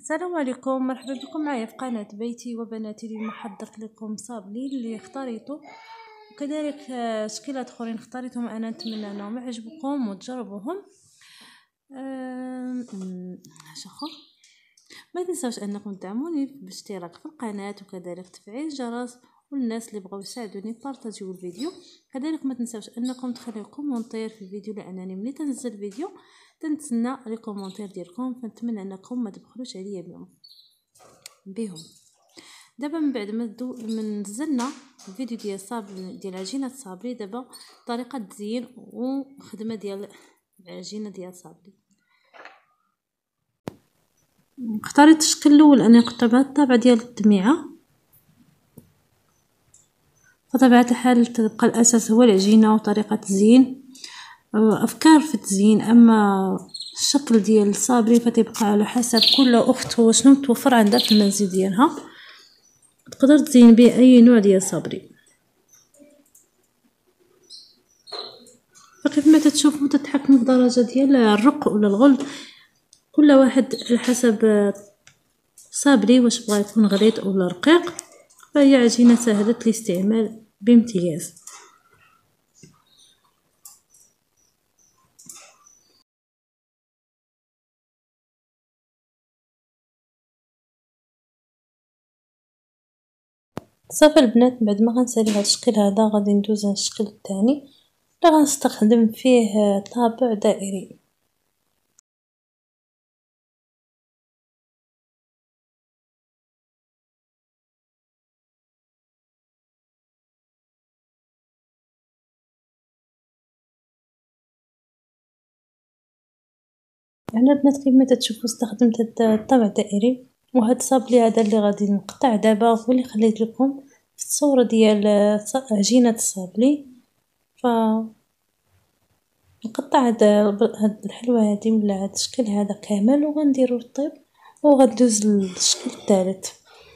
السلام عليكم، مرحبا بكم معايا في قناة بيتي وبناتي. اليوم حضرت لكم صابلي اللي اختاريته وكذلك شكلات اخرين اختاريتهم انا. نتمنى انهم يعجبكم وتجربوهم. شخو ما تنساوش انكم تدعموني بالاشتراك في القناة وكذلك تفعيل الجرس، والناس اللي بغاو يساعدوني بارطاجيو الفيديو. كذلك ما تنساوش انكم تخليو كومونتير في الفيديو، لانني ملي تنزل فيديو تنتسنى لي كومونتير ديالكم، فنتمنى انكم ما تبخلوش عليا بهم. دابا من بعد ما نزلنا الفيديو ديال الصابلي ديال عجينه الصابلي، دابا طريقه تزيين وخدمه ديال العجينه ديال الصابلي. اختاريت الشكل الاول اني قطع بهذا الطابع ديال الدميعه، بطبيعه الحال تبقى الاساس هو العجينه وطريقه التزيين، افكار في التزيين. اما الشكل ديال الصابلي فتبقى على حسب كل اخت وشنو متوفر عندها في المنزل ديالها، تقدر تزين به اي نوع ديال صابلي. فكيف ما تتشوفوا تتحكموا في درجه ديال الرق ولا الغلظ، كل واحد على حسب صابلي واش بغا يكون غليظ ولا رقيق. فهي عجينه سهله الاستعمال بامتياز. صافي البنات، بعد ما غنسالي هذا الشكل هذا غادي ندوز على الشكل الثاني اللي غنستخدم فيه طابع دائري. هنا البنات كيف ما تشوفوا استخدمت هذا الطابع الدائري، وهذا الصابلي هذا اللي غادي نقطع دابا هو اللي خليت لكم في الصوره ديال عجينه الصابلي. ف نقطع هاد الحلوه هذه ولا هذا الشكل هذا كامل وغنديرو الطيب، وغندوز للشكل الثالث.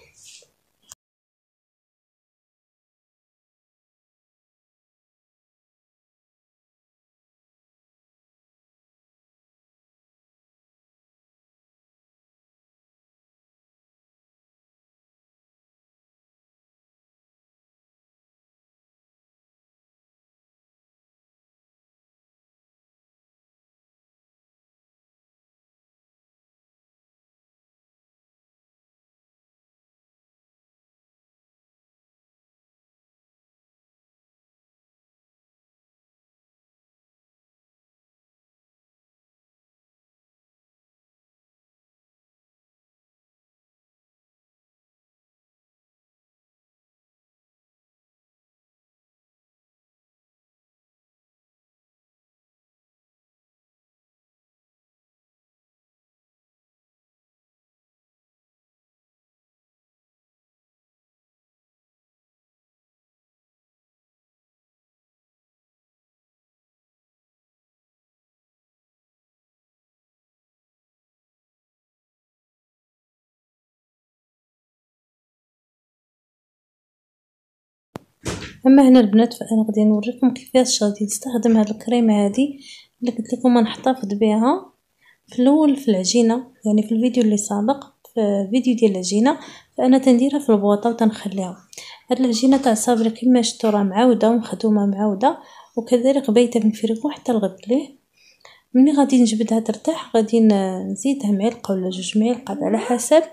اما هنا البنات فانا غادي نوريكم كيفاش غادي نستخدم هاد الكريمه هذه اللي قلت لكم نحتفظ بها في الاول في العجينه. يعني في الفيديو اللي سابق، في الفيديو ديال العجينه، فانا تنديرها في البواطه وتنخليها. هاد العجينه تاع الصابلي كما شفتوا راه معوده ومخدومه معوده، وكذلك بايته في الفريغو حتى الغد ليه. ملي غادي نجبدها ترتاح غادي نزيدها معلقه ولا 2 معالق على حسب،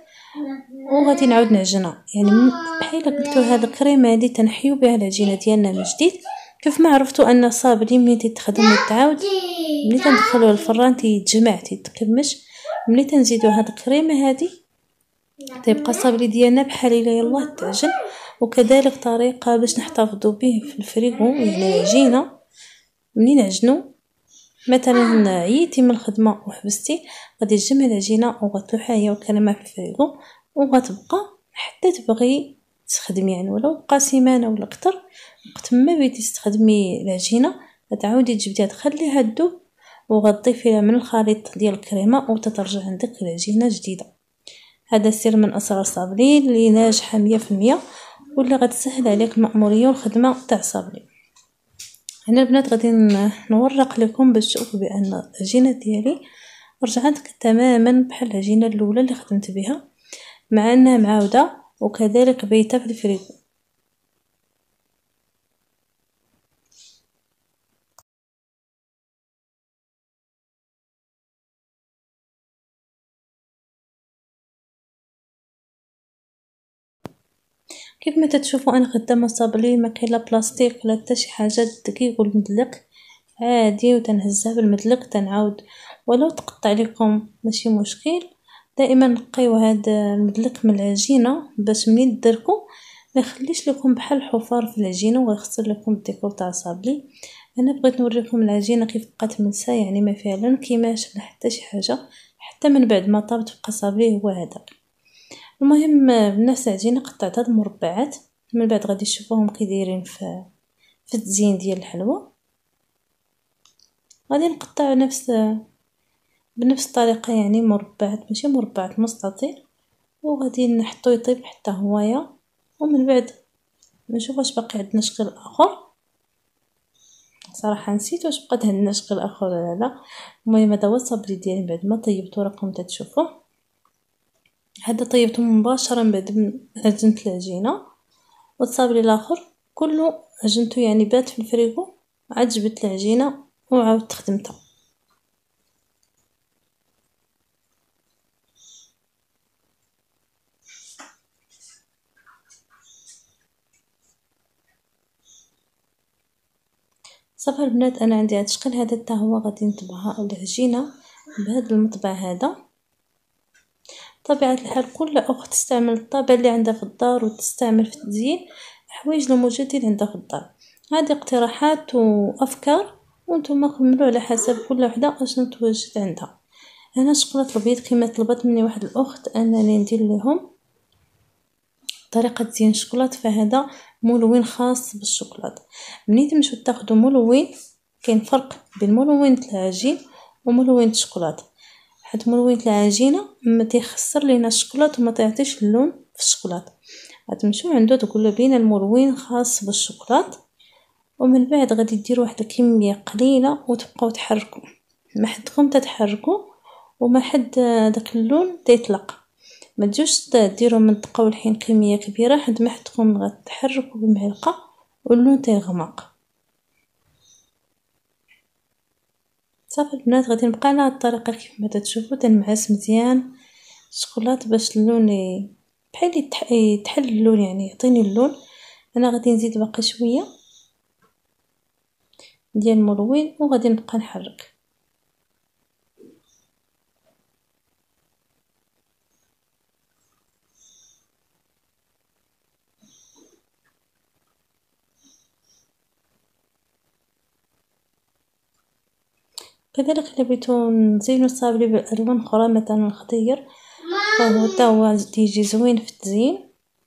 وغادي نعاود نعجنها. يعني بحال قلتو هاد الكريمه هادي تنحيو بها العجينه ديالنا من جديد. كيف ما عرفتوا ان الصابلي ملي تيتخدم ويتعاود ملي تندخلوه للفران تيتجمع تيتكمش، ملي تنزيدو هاد الكريمه هادي تيبقى الصابلي ديالنا بحال الا يلاه تعجن. وكذلك طريقه باش نحتفظوا به في الفريغو، يعني العجينه ملي نعجنو مثلا عييتي من الخدمه وحبستي غادي تجمعي العجينه وغتلوحها هي والكريمه في الفريغو، وغتبقى حتى تبغي تخدمي. يعني ولو بقى سيمانه ولا اكثر، وقت ما بغيتي تستخدمي العجينه غتعاودي تجبديها تخليها تذوب، وغتضيفي لها من الخليط ديال الكريمه وتترجع عندك العجينه جديده. هذا سر من اسرار صابلي اللي ناجحه 100%، واللي غتسهل عليك المأموريه والخدمه تاع صابلي. هنا البنات غادي نورق لكم باش تشوفوا بان العجينه ديالي ورجعت تماما بحال العجينه الاولى اللي خدمت بها، مع انها معاوده وكذلك بيته في الفريغو. كيف ما تتشوفوا انا خدامه صابلي، ما كاين لا بلاستيك ولا حتى شي حاجه، الدقيق والمدلق عادي، وتنهزها بالمدلق تنعاود ولو تقطع لكم ماشي مشكل. دائما نقيو هاد المدلق من العجينه باش منين تدركوا ما يخليش لكم بحال الحفار في العجينه ويخسر لكم الديكور تاع صابلي. انا بغيت نوريكم العجينه كيف بقات ملسه، يعني ما فيها لا انكماش لا حتى شي حاجه، حتى من بعد ما طابت بقى صابلي هو هذاك. المهم بنفس العجينه قطعتها المربعات، من بعد غادي تشوفوهم كي دايرين في التزيين ديال الحلوى. غادي نقطع بنفس الطريقه، يعني مربعات ماشي مربعات، مستطيل، وغادي نحطو يطيب حتى هوايا، ومن بعد نشوف واش باقي عندنا شكل اخر. صراحه نسيت واش بقى عندنا شكل اخر ولا لا. المهم هذا هو الصابلي ديالي بعد ما طيبته راكم تتشوفوه. هذا طيبته مباشره من بعد ما عجنت العجينه، والصابلي الاخر كله عجنته يعني بات في الفريغو، عاد جبت العجينه وعاودت خدمتها. صافي البنات، انا عندي هاد الشكل هذا حتى هو غادي نطبعها العجينه بهذا المطبع هذا. طبيعه الحال كل اخت تستعمل الطابع اللي عندها في الدار وتستعمل في التزيين حوايج الموجودين عندها في الدار. هذه اقتراحات وافكار، وانتم كملوا على حسب كل وحده اشنو توجد عندها. انا الشوكولاط الابيض كما طلبت مني واحد الاخت انني ندير لهم طريقه تزيين الشوكولاط، فهذا ملون خاص بالشوكولاط. منين تمشيو تاخذوا ملون، كاين فرق بين ملون العجين وملون الشوكولاط، حيت ملون العجينه ما تيخسر لينا الشوكولاط وما تعطيش اللون في الشوكولاط. غتمشيو عنده تقولوا بين الملون خاص بالشوكولاط، ومن بعد غادي ديروا واحد الكميه قليله وتبقاو تحركوا، ما حدكم تتحركوا وما حد داك اللون تيطلق. ما تجوش ديروا منطقه والحين كميه كبيره، حد ما حدكم غتحركوا بمعلقه واللون تيغمق. صافي البنات، غادي نبقى على هاد الطريقه كيف ما تشوفوا، تنمعس مزيان الشوكولاط باش اللون بحال يتحل اللون، يعني يعطيني اللون. انا غادي نزيد باقي شويه ديال الملون وغادي نبقى نحرك. كذلك الا بغيتو نزينو الصابلي بالالوان اخرى مثلا الخضير، فهو حتى هو تيجي زوين في التزيين،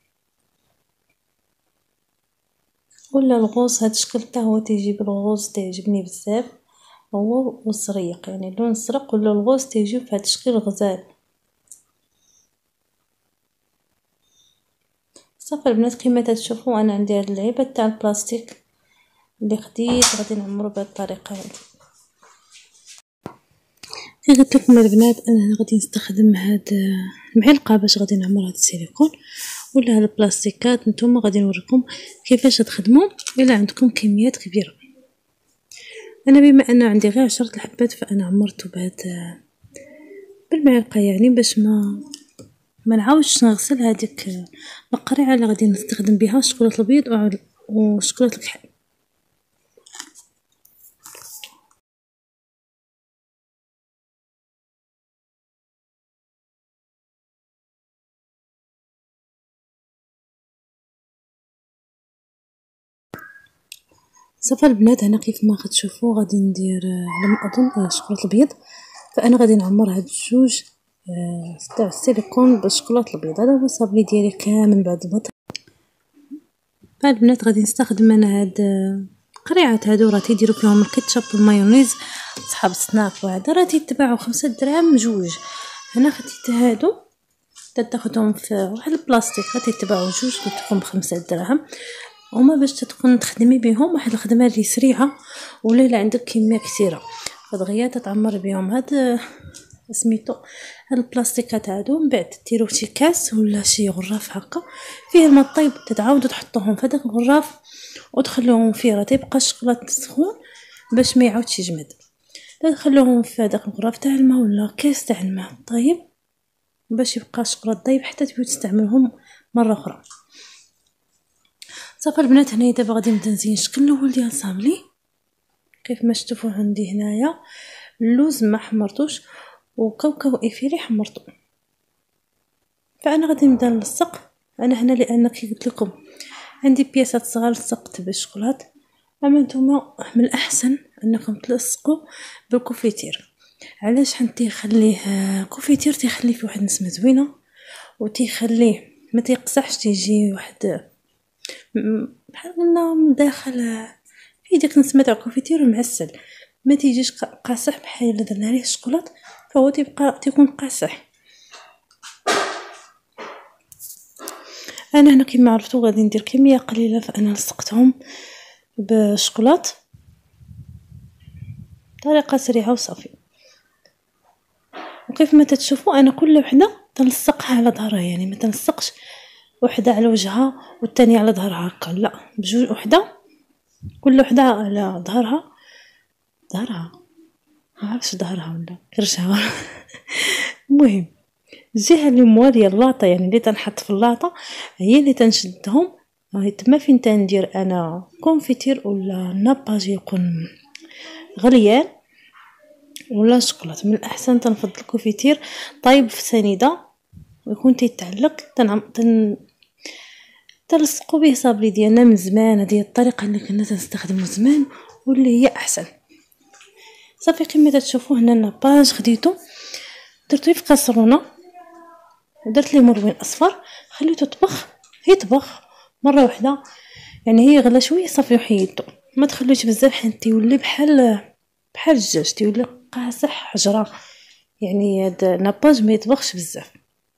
ولا الغوص. هاد الشكل حتى هو تيجي بالغوص تيعجبني بزاف، هو والزريق، يعني اللون الزرق ولا الغوص تيجيو في هاد الشكل غزال. صافي البنات، كما تشوفوا انا عندي هاد اللعيبه تاع البلاستيك اللي خديت غادي نعمرو بهاد الطريقه هادي. كي قلت لكم البنات انا غادي نستخدم هاد المعلقه باش غادي نعمر هاد السيليكون ولا هاد البلاستيكات. نتوما غادي نوريكم كيفاش تخدموا الا عندكم كميات كبيره. انا بما ان عندي غير 10 الحبات فانا عمرته بهاد بالمعلقه، يعني باش ما نعاودش نغسل هذيك القريعه اللي غادي نستخدم بها الشوكولاط الابيض وشوكولاط الكحل. صافي البنات، هنا كيف ما غتشوفوا غادي ندير على ما اظن الشوكولاط الابيض، فانا غادي نعمر هاد الجوج تاع السيليكون بالشوكولاط الابيض. هذا هو الصابلي ديالي كامل بعد ما البنات غادي نستخدم انا هاد القريعات هادو، راه تيديروا فيهم الكيتشاب والمايونيز صحاب السناك، وهذا راه تيتباعوا 5 دراهم جوج. هنا خديت هادو تاخذهم في واحد البلاستيك، تيتباعوا جوج قلتلكم ب5 دراهم، هما باش تكون تخدمي بهم واحد الخدمه اللي سريعه، ولا الا عندك كميه كثيره فدغيا تتعمر بهم. هاد سميتو هاد البلاستيكات هادو، من بعد ديرو شي كاس ولا شي غراف هكا فيه الماء الطايب، تتعاودوا تحطوهم في هذاك الغراف وتخلوهم فيه، راه تيبقى الشوكولاط سخون باش ما يعاودش يجمد. تخلوهم في هذاك الغراف تاع الماء ولا كاس تاع الماء طايب باش يبقى الشوكولاط طايب حتى تبغيو تستعملوهم مره اخرى. صافي البنات، هنايا دابا غادي نبدا نزين الشكل الاول ديال صابلي كيف ما شفتوا عندي هنايا. اللوز ما حمرتوش وكاوكاو افيري حمرته، فانا غادي نبدا نلصق. انا هنا لان كي قلت لكم عندي بياسات صغار لصقت بالشوكولات، اما نتوما من الاحسن انكم تلصقوا بالكوفيتير. علاش؟ حيت تيخليه كوفيتير تيخليه في واحد النسمه زوينه وتيخليه ما تيقصحش، تيجي واحد بحال قلنا من داخل فيه ديك نسمه تاع الكوفيتير ومعسل، ما تيجيش قاصح بحال الا درنا عليه الشوكولات فهو تيكون قاصح. انا هنا كما عرفتوا غادي ندير كميه قليله، فانا لصقتهم بالشوكولات بطريقه سريعه وصافي. وكيف ما تتشوفوا انا كل وحده تنلصقها على ظهرها، يعني ما تنلصقش وحده على وجهها والثانيه على ظهرها هكا، لا بجوج وحده، كل وحده على ظهرها ما عرفتش ظهرها ولا كرشها المهم الجهه اللي مواليه اللاطه، يعني اللي تنحط في اللاطه هي اللي تنشدهم. هاي تما فين تندير انا كونفيتير ولا ناباج يكون غليان ولا شوكولات. من الاحسن تنفضل الكونفيتير طيب في سنيده ويكون تيتعلق. تلصقوا به صابلي ديالنا من زمان، هذه الطريقه اللي كنا تنستخدموا زمان واللي هي احسن. صافي كما تشوفوا هنا الناباج خديته درتو في كاسرونه ودرت ليه مروين اصفر، خليته يطبخ مره واحده، يعني هي غلا شويه صافي وحيدته. ما تخلوش بزاف حيت تيولي بحال الدجاج، تيولي قاصح حجره، يعني هذا ناباج ما يطبخش بزاف.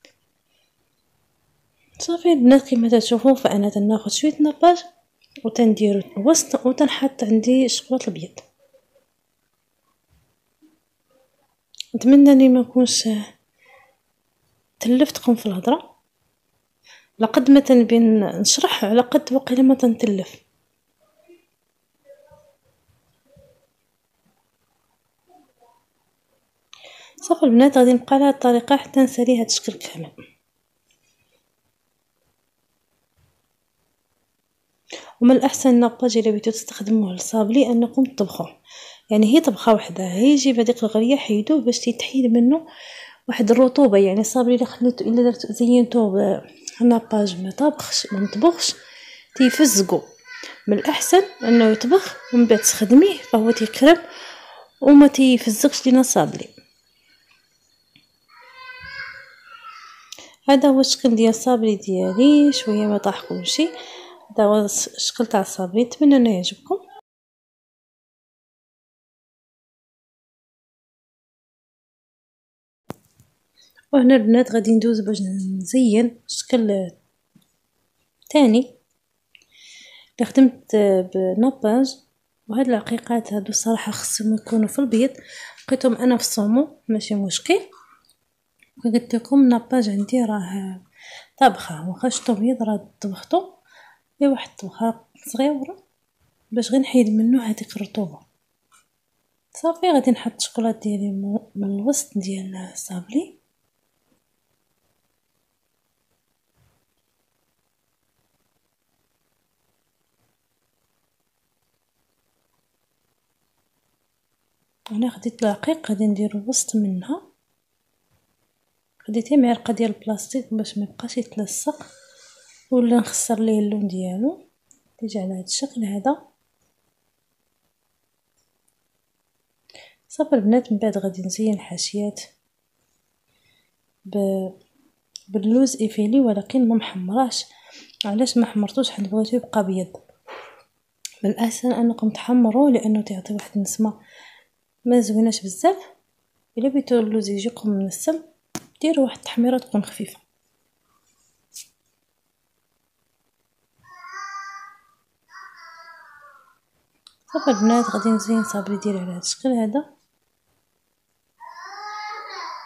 صافي البنات كما تشوفوا فانا تناخذ شويه ناباج وتنديرو الوسط وتنحط عندي الشوكولاط الابيض. نتمنى اني ما نكونش تلفتكم في الهضره، لقد ما تنبين نشرح على قد وقيله ما تنتلف. صافي البنات غادي نبقى على هذه الطريقه حتى نسالي هذا الشكل كامل. ومن الاحسن الناباج الا بغيتو تستخدموه للصابلي انكم تطبخوه، يعني هي طبخه وحده، هي يجيب هذيك الغليه حيدوه باش تيتحيد منه واحد الرطوبه. يعني الصابلي الا خليتو الا درتو زينتوه بالناباج ما طبخش ما نطبخش تيفزقو. من الاحسن انه يطبخ ومن بعد تخدميه فهو تيكرم وما تيفزقش لينا الصابلي. هذا هو الشكل ديال الصابلي ديالي، شويه ما طاح كلشي. هذا هو الشكل تاع الصابلي، نتمنى انه يعجبكم. وهنا البنات غادي ندوز باش نزين الشكل تاني اللي خدمت بناباج. وهاد العقيقات هادو الصراحه خصهم يكونوا في البيض، لقيتهم انا في الصومو ماشي مشكل. قلت لكم ناباج عندي راه طابخه وخشطو بيض راه طبختو في واحد الطبخه صغيره باش غير نحيد منه هذيك الرطوبه. صافي غادي نحط الشوكولات ديالي من الوسط ديال الصابلي. انا خديت العقيق غادي ندير الوسط منها، خديت معلقه ديال البلاستيك باش ما يبقاش يتلصق ولا نخسر ليه اللون ديالو. تيجي على هذا الشكل هذا. صافي البنات من بعد غادي نزين الحاشيات باللوز ايفيلي، ولكن ما محمراش. علاش ما حمرتوش؟ حيت بغيتو يبقى ابيض. من الاحسن انكم تحمروه لانه تعطي واحد النسمه ما زويناش بزاف. الا بغيتو اللوز يجيكم منسم ديروا واحد التحميره تكون خفيفه. صافي البنات غادي نزين صابري ديالي على هذا الشكل هذا.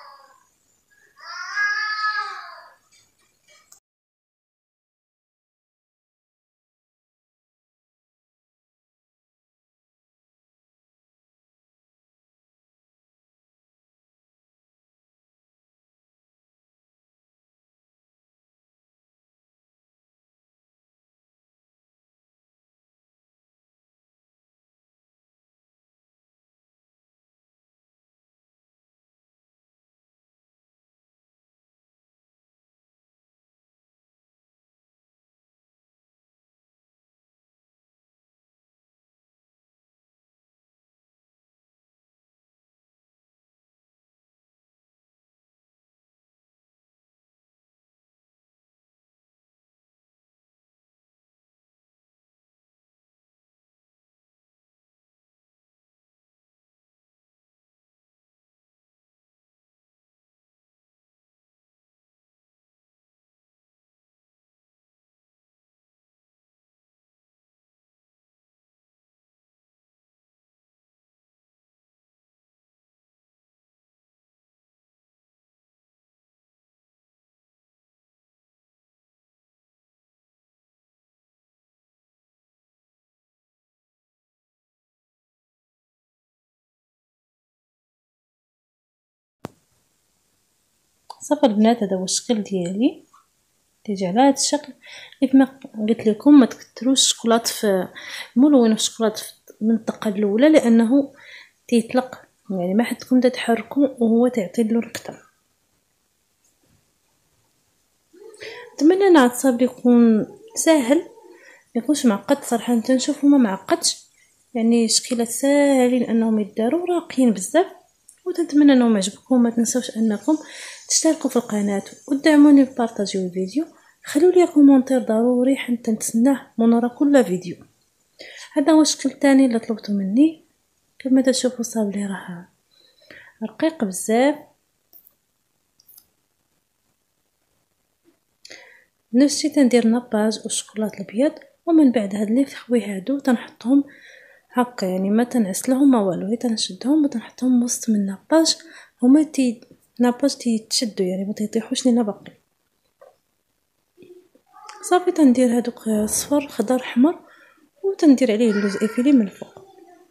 صافي البنات هذا هو الشكل ديالي، تيجي على هذا الشكل. كيف ما قلت لكم ما تكثروش الشوكولات في الملون في الشوكولات في المنطقه الاولى لانه تيطلق، يعني ما حدكم تتحركوا وهو تعطي اللون اكثر. نتمنى ان هذا الصابلي يكون ساهل ما يكونش معقد، صراحه نشوفو ما معقدش، يعني شكيلات ساهلين انهم يداروا راقيين بزاف. ونتمنى انهم يعجبكم. ما تنسوش انكم تشتركوا في القناه ودعموني ببارطاجيو الفيديو، خلوا لي كومونتير ضروري حتى نتسناه من ورا كل فيديو. هذا هو الشكل الثاني اللي طلبته مني. كما تشوفوا صابلي راه رقيق بزاف. نفس الشيء تندير ناباج والشوكولاط الابيض، ومن بعد هاد لي فخوي هادو تنحطهم هكا، يعني ما تنعسلهم ما والو، غير تنشدهم وتنحطهم وسط من ناباج. هما ناباج تيتشدوا يعني ما تيطيحوش لينا باقي. صافي تندير هادوك صفر خضر احمر وتندير عليه اللوز افيلي من الفوق.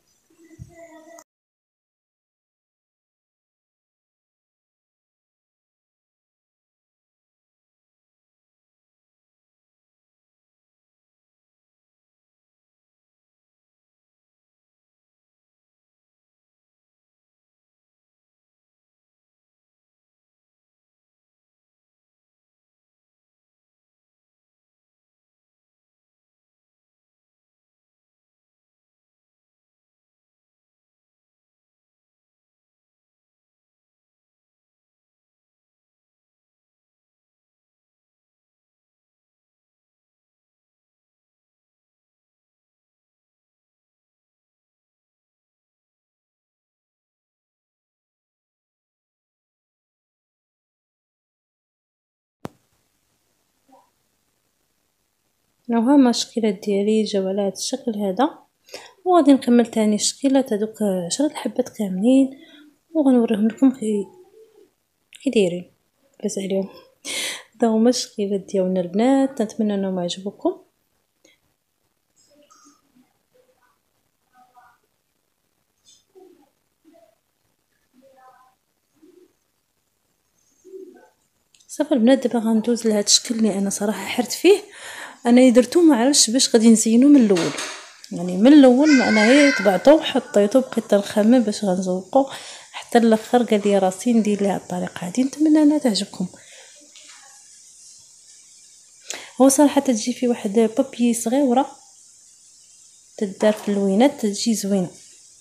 وها الشكيلات ديالي جاو على هذا الشكل هذا، وغادي نكمل تاني الشكيلات هذوك 10 حبات كاملين وغنوريهم لكم كي دايرين بس عليهم. هذا هما الشكيلات ديالنا البنات، نتمنى انهم يعجبوكم. صافي البنات دابا غندوز لهاد الشكل اللي انا صراحه حرت فيه. انا درتو ما عرفتش باش غادي نزينو من الاول، يعني من الاول ما انا غير طبعته وحطيته بقيت نخمم باش غنزوقو حتى الاخر قال لي راسي ندير ليها الطريقه هذه. نتمنى انها تعجبكم. هو صراحه تجي في واحد بابي صغيره تدار في اللوينات تجي زوينه.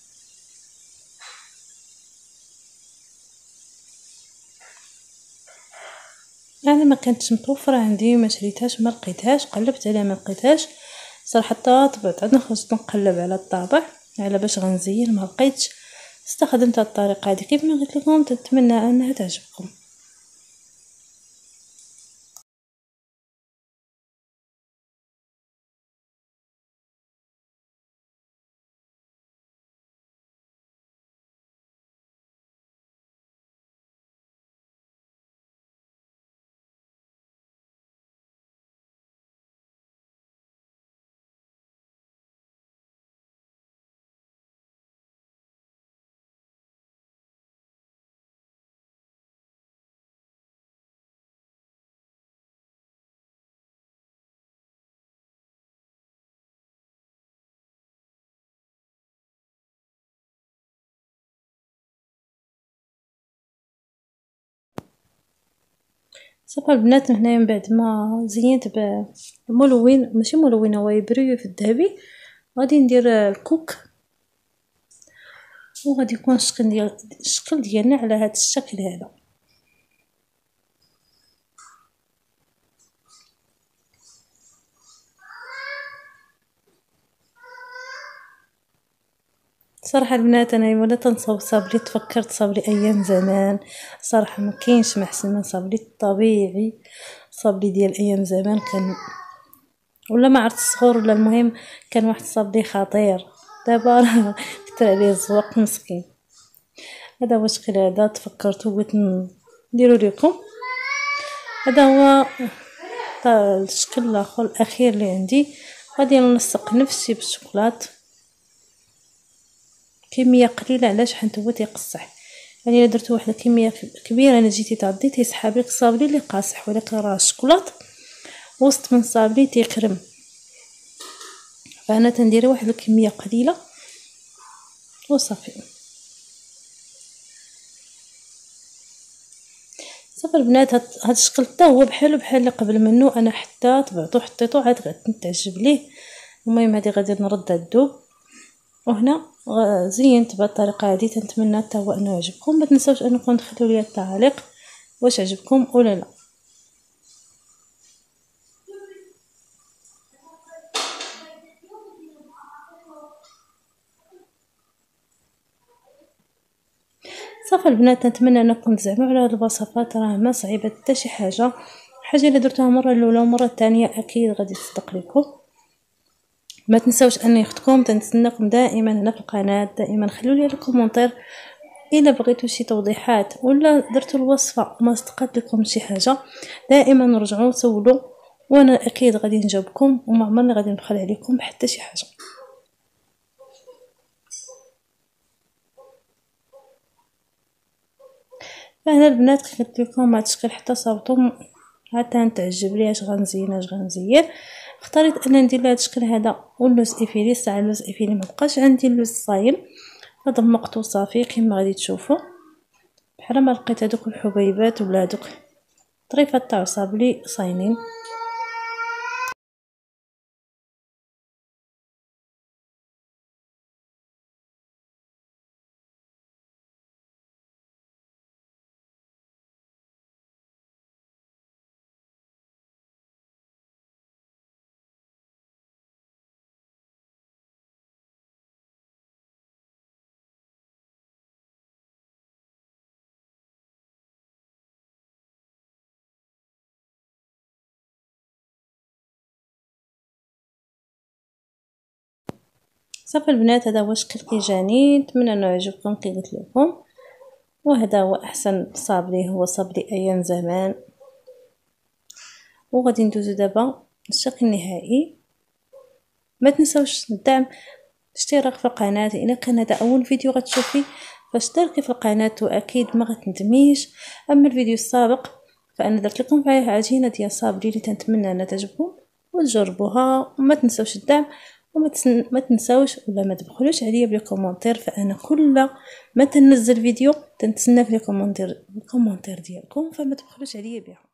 انا ما كانتش متوفره عندي ما شريتهاش ما لقيتهاش، قلبت عليها ما لقيتهاش صراحه. طبعت عندنا خرجت نقلب على الطابع على باش غنزين ما لقيتش، استخدمت الطريقه هذه كيف ما قلت لكم. نتمنى انها تعجبكم. صافي البنات هنايا من بعد ما زينت بملون ماشي ملون هو يبري في الذهبي، غادي ندير الكوك وغادي يكون الشكل ديالنا على هذا الشكل هذا. صراحه البنات انا ولا تنصاوب صابري تفكرت صابري ايام زمان. صراحه ما كاينش ما احسن من صابري الطبيعي، صابري ديال ايام زمان كان ولا ما عرفت الصغور ولا المهم كان واحد صابري خطير. دابا راه كثر عليه الزواق مسكين. هذا هو الشكل هذا تفكرت بغيت نديرو لكم. هذا هو الشكل الاخر الاخير اللي عندي. غادي نلصق نفسي بالشوكولات كميه قليله علاش حيت هو تيقصح. يعني الا درتو واحد الكميه كبيره انا جيتي تعضي تيسحاب لك الصابلي اللي قاصح، ولكن راه الشكلاط وسط من الصابلي تيقرم، فانا تندير واحد الكميه قليله وصافي. صافي البنات هاد الشكل حتى هو بحال اللي قبل منه انا حتى طبعته حطيته عاد غتعجب ليه. المهم هذه غادي نردها الذوب، وهنا زينت بهذه الطريقه هذه. تنتمنى حتى هو انه يعجبكم. ما تنساوش انكم تخليو لي التعليق واش عجبكم ولا لا. صافي البنات نتمنى انكم تزعموا على هذه الوصفات، راه ما صعيبه حتى شي حاجه الا درتوها مره الاولى ومره الثانيه اكيد غادي تصدق لكم. ما تنساوش ان اختكم تنتسناكم دائما هنا في القناه. دائما خلوا لي الكومونتير الا بغيتوا شي توضيحات ولا درتوا الوصفه وما صدقت لكم شي حاجه، دائما نرجعوا سولوا وانا اكيد غادي نجاوبكم وما عمرني غادي نبخل عليكم حتى شي حاجه. فهنا البنات قلت لكم هاد الشكل حتى صاوبتو حتى تعجب لي اش غنزين اختاريت ان ندير لهاد الشكل هذا واللوز افيلي. ساعه اللوز افيلي ما بقاش عندي اللوز صايم فضمقته صافي كما غادي تشوفوا، بحال ما لقيت هذوك الحبيبات ولا هذوك طريفات تاع صابلي صايمين. صافي البنات هذا هو الشكل كيجاني. نتمنى انه يعجبكم كي قلت لكم، وهذا هو احسن صابلي، هو صابلي ايام زمان. وغادي ندوزو دابا للشكل النهائي. ما تنساوش الدعم اشتراك في القناه الا كان هذا اول فيديو غتشوفي، فاشتركي في القناه واكيد ما غتندميش. اما الفيديو السابق فانا درت لكم فيه عجينه ديال صابلي اللي تنتمنى انها تعجبكم وتجربوها. وما تنساوش الدعم ما تنساوش ولا ما تبخلوش عليا بالكومونتير، فانا كل ما تنزل فيديو تنتسنى في الكومونتير ديالكم، فما تبخلوش عليا بها.